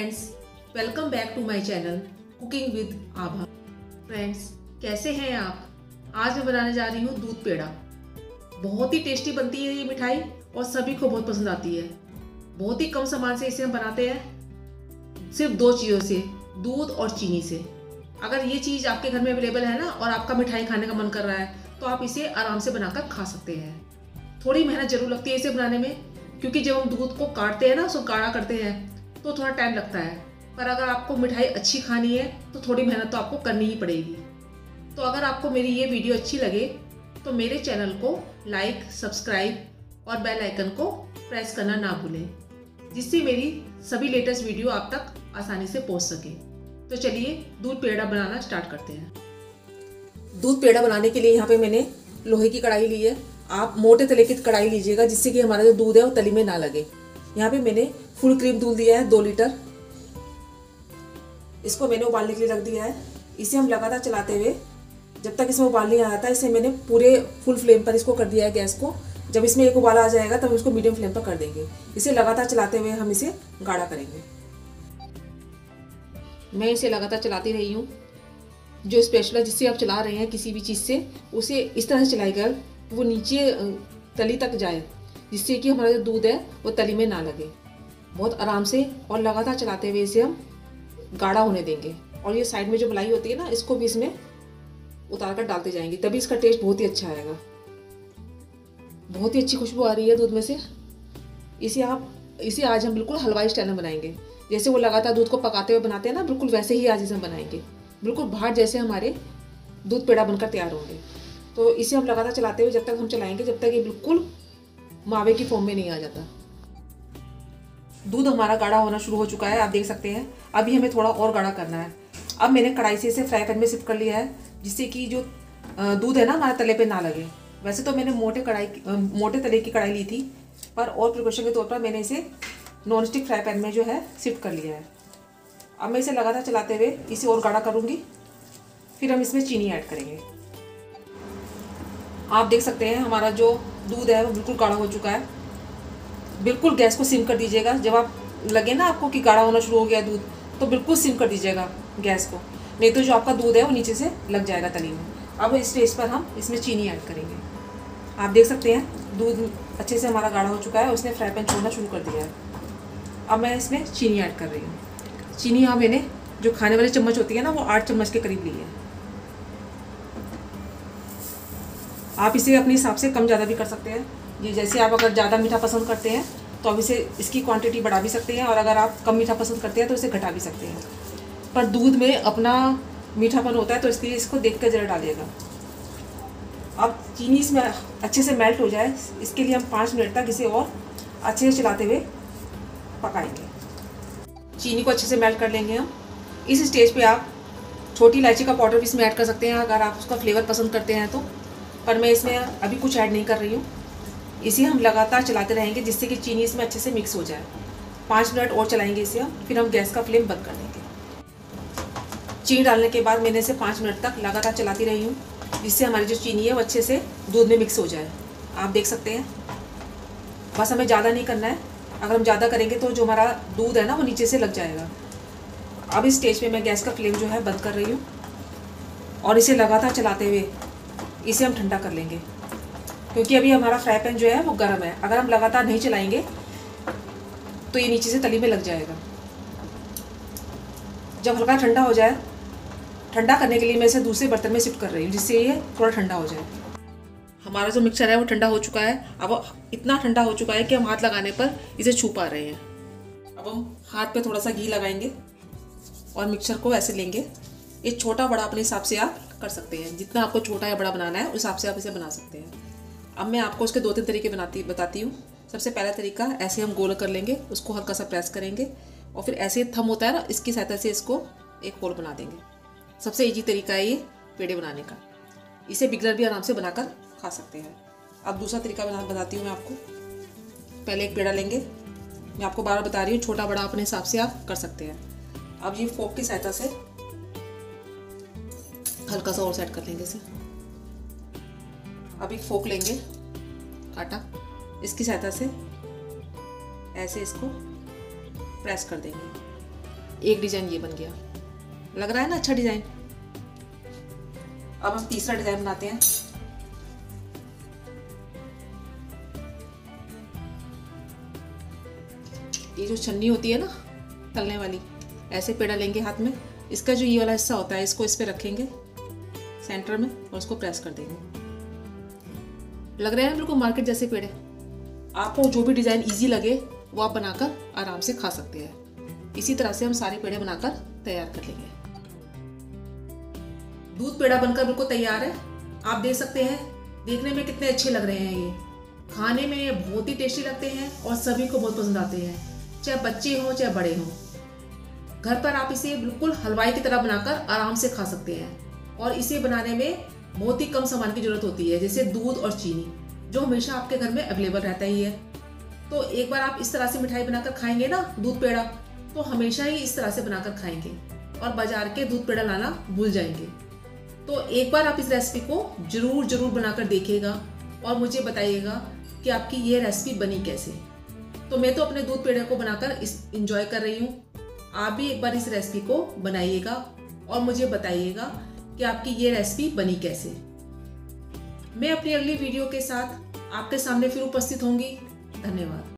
Friends, welcome back to my channel cooking with Abha. Friends, कैसे हैं आप? आज मैं बनाने जा रही हूँ दूध पेड़ा। बहुत ही टेस्टी बनती है ये मिठाई और सभी को बहुत पसंद आती है। बहुत ही कम सामान से इसे हम बनाते हैं, सिर्फ दो चीज़ों से, दूध और चीनी से। अगर ये चीज़ आपके घर में अवेलेबल है ना और आपका मिठाई खाने का मन कर रहा है तो आप इसे आराम से बनाकर खा सकते हैं। थोड़ी मेहनत जरूर लगती है इसे बनाने में, क्योंकि जब हम दूध को काटते हैं ना, उसको गाढ़ा करते हैं तो थोड़ा टाइम लगता है। पर अगर आपको मिठाई अच्छी खानी है तो थोड़ी मेहनत तो आपको करनी ही पड़ेगी। तो अगर आपको मेरी ये वीडियो अच्छी लगे तो मेरे चैनल को लाइक, सब्सक्राइब और बेल आइकन को प्रेस करना ना भूलें, जिससे मेरी सभी लेटेस्ट वीडियो आप तक आसानी से पहुंच सके। तो चलिए दूध पेड़ा बनाना स्टार्ट करते हैं। दूध पेड़ा बनाने के लिए यहाँ पे मैंने लोहे की कढ़ाई ली है। आप मोटे तले की कढ़ाई लीजिएगा, जिससे कि हमारा जो दूध है वो तली में ना लगे। यहाँ पे मैंने फुल क्रीम दूध लिया है 2 लीटर। इसको मैंने उबालने के लिए रख दिया है। इसे हम लगातार चलाते हुए जब तक इसमें उबाल नहीं आता, इसे मैंने पूरे फुल फ्लेम पर इसको कर दिया है गैस को। जब इसमें एक उबाला आ जाएगा तब इसको मीडियम फ्लेम पर कर देंगे। इसे लगातार चलाते हुए हम इसे गाढ़ा करेंगे। मैं इसे लगातार चलाती रही हूँ। जो स्पैचुला जिससे आप चला रहे हैं किसी भी चीज़ से, उसे इस तरह से चलाएगा वो नीचे तली तक जाए, जिससे कि हमारा जो दूध है वो तली में ना लगे। बहुत आराम से और लगातार चलाते हुए इसे हम गाढ़ा होने देंगे। और ये साइड में जो मलाई होती है ना, इसको भी इसमें उतार कर डालते जाएंगे, तभी इसका टेस्ट बहुत ही अच्छा आएगा। बहुत ही अच्छी खुशबू आ रही है दूध में से। इसे आज हम बिल्कुल हलवाई स्टाइल में बनाएंगे। जैसे वो लगातार दूध को पकाते हुए बनाते हैं ना, बिल्कुल वैसे ही आज इसे हम बनाएंगे। बिल्कुल बाहर जैसे हमारे दूध पेड़ा बनकर तैयार होंगे। तो इसे हम लगातार चलाते हुए जब तक हम चलाएंगे, जब तक ये बिल्कुल मावे की फॉर्म में नहीं आ जाता। दूध हमारा गाढ़ा होना शुरू हो चुका है, आप देख सकते हैं। अभी हमें थोड़ा और गाढ़ा करना है। अब मैंने कढ़ाई से इसे फ्राई पैन में शिफ्ट कर लिया है, जिससे कि जो दूध है ना हमारे तले पे ना लगे। वैसे तो मैंने मोटे तले की कढ़ाई ली थी, पर और प्रिकॉशन के तौर पर मैंने इसे नॉन स्टिक फ्राई पैन में जो है शिफ्ट कर लिया है। अब मैं इसे लगातार चलाते हुए इसे और गाढ़ा करूँगी। फिर हम इसमें चीनी ऐड करेंगे। आप देख सकते हैं हमारा जो दूध है वो बिल्कुल गाढ़ा हो चुका है। बिल्कुल गैस को सिम कर दीजिएगा। जब आप लगे ना आपको कि गाढ़ा होना शुरू हो गया दूध, तो बिल्कुल सिम कर दीजिएगा गैस को, नहीं तो जो आपका दूध है वो नीचे से लग जाएगा तली में। अब इस स्टेज पर हम इसमें चीनी ऐड करेंगे। आप देख सकते हैं दूध अच्छे से हमारा गाढ़ा हो चुका है, उसने फ्राई पैन छोड़ना शुरू कर दिया है। अब मैं इसमें चीनी ऐड कर रही हूँ। चीनी यहाँ मैंने जो खाने वाली चम्मच होती है ना, वो 8 चम्मच के करीब ली है। आप इसे अपने हिसाब से कम ज़्यादा भी कर सकते हैं। ये जैसे आप अगर ज़्यादा मीठा पसंद करते हैं तो अब इसकी क्वांटिटी बढ़ा भी सकते हैं, और अगर आप कम मीठा पसंद करते हैं तो इसे घटा भी सकते हैं। पर दूध में अपना मीठापन होता है, तो इसलिए इसको देख कर जरा डालिएगा। अब चीनी इसमें अच्छे से मेल्ट हो जाए, इसके लिए हम 5 मिनट तक इसे और अच्छे से चलाते हुए पकाएंगे। चीनी को अच्छे से मेल्ट कर लेंगे हम। इस स्टेज पे आप छोटी इलायची का पाउडर भी इसमें ऐड कर सकते हैं, अगर आप उसका फ्लेवर पसंद करते हैं तो। पर मैं इसमें अभी कुछ ऐड नहीं कर रही हूँ। इसे हम लगातार चलाते रहेंगे, जिससे कि चीनी इसमें अच्छे से मिक्स हो जाए। 5 मिनट और चलाएंगे इसे हम, फिर हम गैस का फ्लेम बंद कर देंगे। चीनी डालने के बाद मैंने इसे 5 मिनट तक लगातार चलाती रही हूँ, जिससे हमारी जो चीनी है वो अच्छे से दूध में मिक्स हो जाए। आप देख सकते हैं। बस हमें ज़्यादा नहीं करना है। अगर हम ज़्यादा करेंगे तो जो हमारा दूध है ना वो नीचे से लग जाएगा। अब इस स्टेज पे मैं गैस का फ्लेम जो है बंद कर रही हूँ, और इसे लगातार चलाते हुए इसे हम ठंडा कर लेंगे, क्योंकि अभी हमारा फ्राई पैन जो है वो गर्म है। अगर हम लगातार नहीं चलाएंगे तो ये नीचे से तली में लग जाएगा। जब हल्का ठंडा हो जाए, ठंडा करने के लिए मैं इसे दूसरे बर्तन में शिफ्ट कर रही हूँ, जिससे ये थोड़ा ठंडा हो जाए। हमारा जो मिक्सचर है वो ठंडा हो चुका है। अब इतना ठंडा हो चुका है कि हम हाथ लगाने पर इसे छू पा रहे हैं। अब हम हाथ पे थोड़ा सा घी लगाएंगे और मिक्सचर को ऐसे लेंगे। ये छोटा बड़ा अपने हिसाब से आप कर सकते हैं, जितना आपको छोटा या बड़ा बनाना है उस हिसाब से आप इसे बना सकते हैं। अब मैं आपको उसके 2-3 तरीके बताती हूँ। सबसे पहला तरीका, ऐसे हम गोल कर लेंगे, उसको हल्का सा प्रेस करेंगे और फिर ऐसे थंब होता है ना, इसकी सहायता से इसको एक होल बना देंगे। सबसे ईजी तरीका है ये पेड़े बनाने का। इसे बिगनर भी आराम से बनाकर खा सकते हैं। अब दूसरा तरीका बताती हूँ मैं आपको। पहले एक पेड़ा लेंगे। मैं आपको बार बार बता रही हूँ, छोटा बड़ा अपने हिसाब से आप कर सकते हैं। अब ये फोक की सहायता से हल्का सा और सेट कर लेंगे इसे। अब एक फोक लेंगे काटा, इसकी सहायता से ऐसे इसको प्रेस कर देंगे। एक डिजाइन ये बन गया, लग रहा है ना अच्छा डिजाइन। अब हम तीसरा डिजाइन बनाते हैं। ये जो छन्नी होती है ना तलने वाली, ऐसे पेड़ा लेंगे हाथ में, इसका जो ये वाला हिस्सा होता है इसको इस पे रखेंगे सेंटर में और उसको प्रेस कर देंगे। लग रहे हैं बिल्कुल मार्केट जैसे पेड़े। आपको जो भी डिजाइन इजी लगे वो आप बनाकर आराम से खा सकते हैं। इसी तरह से हम सारे पेड़े बनाकर तैयार कर लेंगे। दूध पेड़ा बनकर बिल्कुल तैयार है। आप देख सकते हैं देखने में कितने अच्छे लग रहे हैं। ये खाने में बहुत ही टेस्टी लगते हैं और सभी को बहुत पसंद आते हैं, चाहे बच्चे हों चाहे बड़े हों। घर पर आप इसे बिल्कुल हलवाई की तरह बनाकर आराम से खा सकते हैं। और इसे बनाने में बहुत ही कम सामान की जरूरत होती है, जैसे दूध और चीनी, जो हमेशा आपके घर में अवेलेबल रहता ही है। तो एक बार आप इस तरह से मिठाई बनाकर खाएंगे ना दूध पेड़ा, तो हमेशा ही इस तरह से बनाकर खाएंगे और बाजार के दूध पेड़ा लाना भूल जाएंगे। तो एक बार आप इस रेसिपी को जरूर बनाकर देखिएगा और मुझे बताइएगा कि आपकी ये रेसिपी बनी कैसे। तो मैं तो अपने दूध पेड़े को बनाकर इंजॉय कर रही हूँ। आप भी एक बार इस रेसिपी को बनाइएगा और मुझे बताइएगा कि आपकी ये रेसिपी बनी कैसे। मैं अपनी अगली वीडियो के साथ आपके सामने फिर उपस्थित होंगी। धन्यवाद।